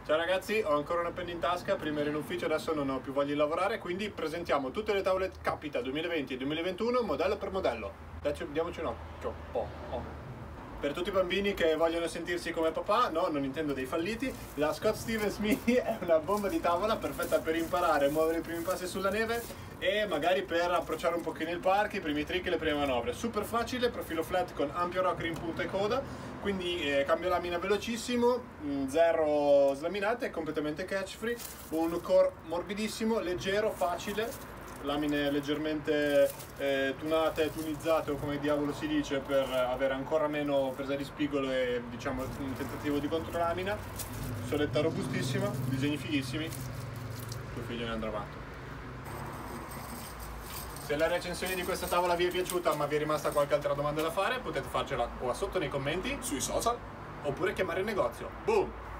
Ciao ragazzi, ho ancora una penna in tasca, prima ero in ufficio, adesso non ho più voglia di lavorare, quindi presentiamo tutte le tavole Capita 2020 e 2021 modello per modello. Diamoci un occhio, Per tutti i bambini che vogliono sentirsi come papà, no, non intendo dei falliti, la Scott Stevens Mini è una bomba di tavola perfetta per imparare a muovere i primi passi sulla neve e magari per approcciare un pochino il parco, i primi trick e le prime manovre. Super facile, profilo flat con ampio rocker in punta e coda, quindi cambio lamina velocissimo, zero slaminate, completamente catch free, un core morbidissimo, leggero, facile, lamine leggermente tunate, tunizzate o come diavolo si dice per avere ancora meno presa di spigolo e diciamo un tentativo di controlamina, soletta robustissima, disegni fighissimi, tuo figlio ne andrà avanti. Se la recensione di questa tavola vi è piaciuta ma vi è rimasta qualche altra domanda da fare potete farcela qua sotto nei commenti, sui social oppure chiamare il negozio. Boom!